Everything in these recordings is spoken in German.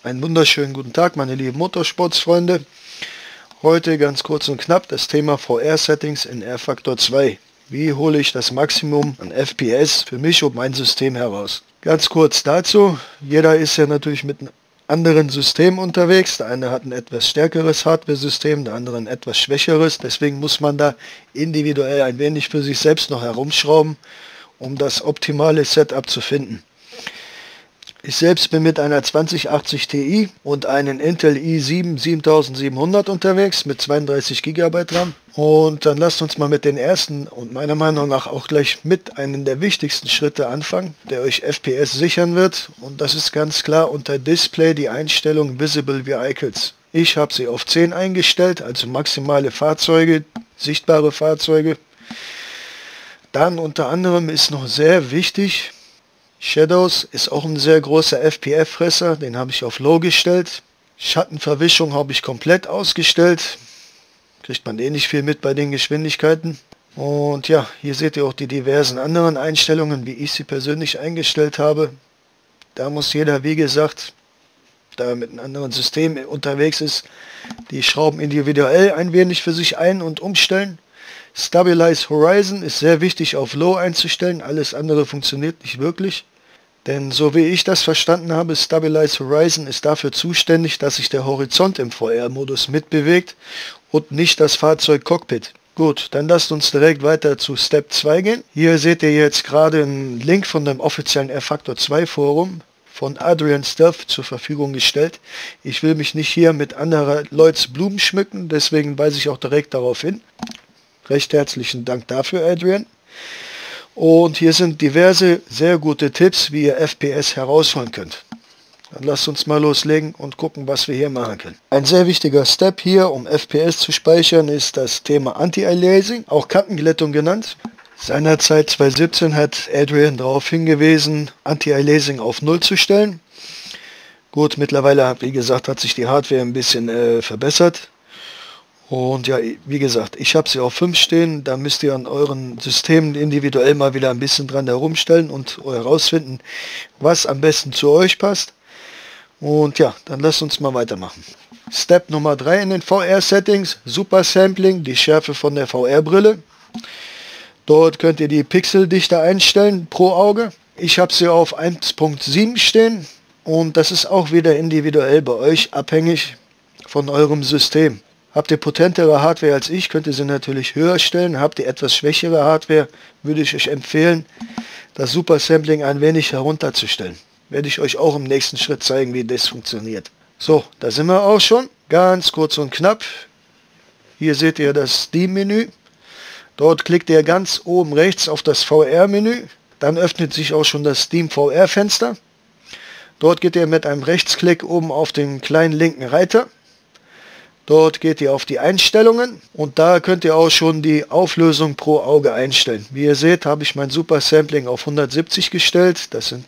Einen wunderschönen guten Tag, meine lieben Motorsportsfreunde. Heute ganz kurz und knapp das Thema VR-Settings in rFactor 2. Wie hole ich das Maximum an FPS für mich und mein System heraus? Ganz kurz dazu, jeder ist ja natürlich mit einem anderen System unterwegs. Der eine hat ein etwas stärkeres Hardware-System, der andere ein etwas schwächeres. Deswegen muss man da individuell ein wenig für sich selbst noch herumschrauben, um das optimale Setup zu finden. Ich selbst bin mit einer 2080 Ti und einem Intel i7 7700 unterwegs mit 32 GB RAM. Und dann lasst uns mal mit den ersten und meiner Meinung nach auch gleich mit einem der wichtigsten Schritte anfangen, der euch FPS sichern wird. Und das ist ganz klar unter Display die Einstellung Visible Vehicles. Ich habe sie auf 10 eingestellt, also maximale Fahrzeuge, sichtbare Fahrzeuge. Dann unter anderem ist noch sehr wichtig, Shadows ist auch ein sehr großer FPF-Fresser, den habe ich auf Low gestellt. Schattenverwischung habe ich komplett ausgestellt. Kriegt man eh nicht viel mit bei den Geschwindigkeiten. Und ja, hier seht ihr auch die diversen anderen Einstellungen, wie ich sie persönlich eingestellt habe. Da muss jeder, wie gesagt, da mit einem anderen System unterwegs ist, die Schrauben individuell ein wenig für sich ein- und umstellen. Stabilize Horizon ist sehr wichtig auf Low einzustellen, alles andere funktioniert nicht wirklich. Denn so wie ich das verstanden habe, Stabilize Horizon ist dafür zuständig, dass sich der Horizont im VR-Modus mitbewegt und nicht das Fahrzeug-Cockpit. Gut, dann lasst uns direkt weiter zu Step 2 gehen. Hier seht ihr jetzt gerade einen Link von dem offiziellen rFactor 2 Forum von Adrian Stealth zur Verfügung gestellt. Ich will mich nicht hier mit anderer Leuts Blumen schmücken, deswegen weise ich auch direkt darauf hin. Recht herzlichen Dank dafür, Adrian. Und hier sind diverse sehr gute Tipps, wie ihr FPS herausholen könnt. Dann lasst uns mal loslegen und gucken, was wir hier machen können. Ein sehr wichtiger Step hier, um FPS zu speichern, ist das Thema Anti-Aliasing, auch Kantenglättung genannt. Seinerzeit 2017 hat Adrian darauf hingewiesen, Anti-Aliasing auf 0 zu stellen. Gut, mittlerweile, wie gesagt, hat sich die Hardware ein bisschen verbessert. Und ja, wie gesagt, ich habe sie auf 5 stehen, da müsst ihr an euren Systemen individuell mal wieder ein bisschen dran herumstellen und herausfinden, was am besten zu euch passt. Und ja, dann lasst uns mal weitermachen. Step Nummer 3 in den VR-Settings, Super Sampling, die Schärfe von der VR-Brille. Dort könnt ihr die Pixeldichte einstellen pro Auge. Ich habe sie auf 1.7 stehen und das ist auch wieder individuell bei euch abhängig von eurem System. Habt ihr potentere Hardware als ich, könnt ihr sie natürlich höher stellen. Habt ihr etwas schwächere Hardware, würde ich euch empfehlen, das Super Sampling ein wenig herunterzustellen. Werde ich euch auch im nächsten Schritt zeigen, wie das funktioniert. So, da sind wir auch schon. Ganz kurz und knapp. Hier seht ihr das Steam-Menü. Dort klickt ihr ganz oben rechts auf das VR-Menü. Dann öffnet sich auch schon das Steam VR-Fenster. Dort geht ihr mit einem Rechtsklick oben auf den kleinen linken Reiter. Dort geht ihr auf die Einstellungen und da könnt ihr auch schon die Auflösung pro Auge einstellen. Wie ihr seht, habe ich mein Super Sampling auf 170 gestellt. Das sind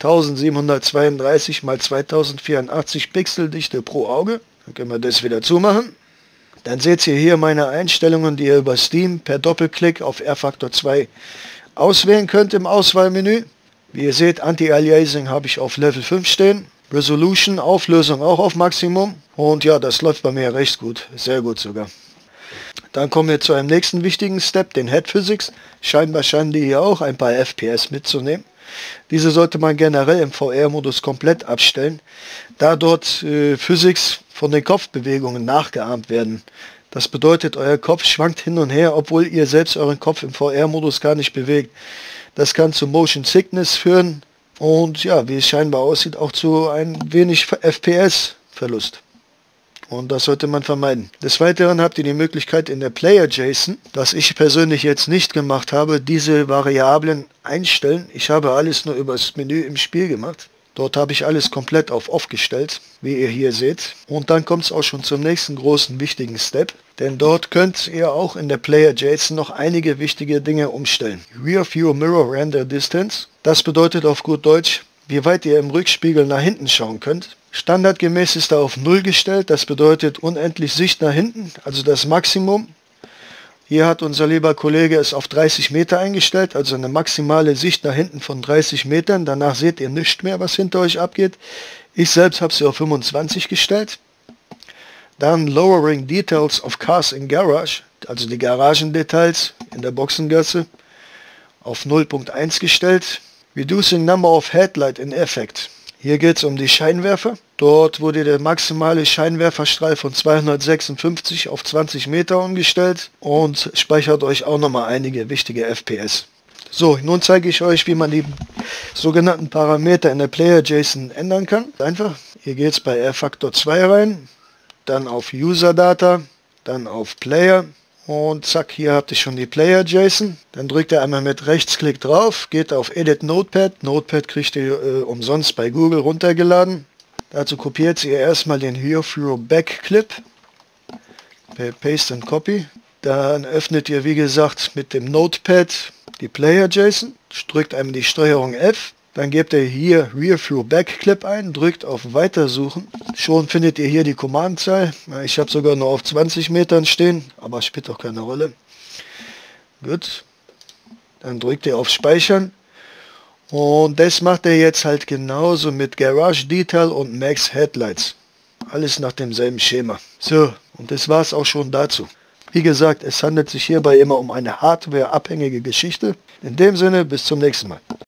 1732 x 2084 Pixeldichte pro Auge. Dann können wir das wieder zumachen. Dann seht ihr hier meine Einstellungen, die ihr über Steam per Doppelklick auf rFactor 2 auswählen könnt im Auswahlmenü. Wie ihr seht, Anti-Aliasing habe ich auf Level 5 stehen. Resolution, Auflösung auch auf Maximum. Und ja, das läuft bei mir recht gut. Sehr gut sogar. Dann kommen wir zu einem nächsten wichtigen Step, den Head Physics. Scheinbar scheinen die hier auch ein paar FPS mitzunehmen. Diese sollte man generell im VR-Modus komplett abstellen, da dort Physics von den Kopfbewegungen nachgeahmt werden. Das bedeutet, euer Kopf schwankt hin und her, obwohl ihr selbst euren Kopf im VR-Modus gar nicht bewegt. Das kann zu Motion Sickness führen. Und ja, wie es scheinbar aussieht, auch zu ein wenig FPS-Verlust. Und das sollte man vermeiden. Des Weiteren habt ihr die Möglichkeit in der Player-JSON, das ich persönlich jetzt nicht gemacht habe, diese Variablen einstellen. Ich habe alles nur über das Menü im Spiel gemacht. Dort habe ich alles komplett auf Off gestellt, wie ihr hier seht. Und dann kommt es auch schon zum nächsten großen wichtigen Step. Denn dort könnt ihr auch in der Player.json noch einige wichtige Dinge umstellen. Rear View Mirror Render Distance. Das bedeutet auf gut Deutsch, wie weit ihr im Rückspiegel nach hinten schauen könnt. Standardgemäß ist da auf 0 gestellt. Das bedeutet unendlich Sicht nach hinten, also das Maximum. Hier hat unser lieber Kollege es auf 30 Meter eingestellt, also eine maximale Sicht nach hinten von 30 Metern. Danach seht ihr nichts mehr, was hinter euch abgeht. Ich selbst habe sie auf 25 gestellt. Dann Lowering Details of Cars in Garage, also die Garagendetails in der Boxengasse, auf 0.1 gestellt. Reducing Number of Headlight in Effect. Hier geht es um die Scheinwerfer. Dort wurde der maximale Scheinwerferstrahl von 256 auf 20 Meter umgestellt und speichert euch auch nochmal einige wichtige FPS. So, nun zeige ich euch, wie man die sogenannten Parameter in der Player.json ändern kann. Einfach, hier geht es bei rFactor 2 rein, dann auf User Data, dann auf Player und zack, hier habt ihr schon die Player.json. Dann drückt ihr einmal mit Rechtsklick drauf, geht auf Edit Notepad. Notepad kriegt ihr umsonst bei Google runtergeladen. Dazu kopiert ihr erstmal den Hierflow Back Clip per Paste and Copy. Dann öffnet ihr, wie gesagt, mit dem Notepad die Player.json, drückt einmal die Steuerung F, dann gebt ihr hier Rearview Backclip ein, drückt auf Weitersuchen. Schon findet ihr hier die Commandzahl. Ich habe sogar nur auf 20 Metern stehen, aber spielt doch keine Rolle. Gut, dann drückt ihr auf Speichern. Und das macht er jetzt halt genauso mit Garage Detail und Max Headlights. Alles nach demselben Schema. So, und das war es auch schon dazu. Wie gesagt, es handelt sich hierbei immer um eine hardwareabhängige Geschichte. In dem Sinne, bis zum nächsten Mal.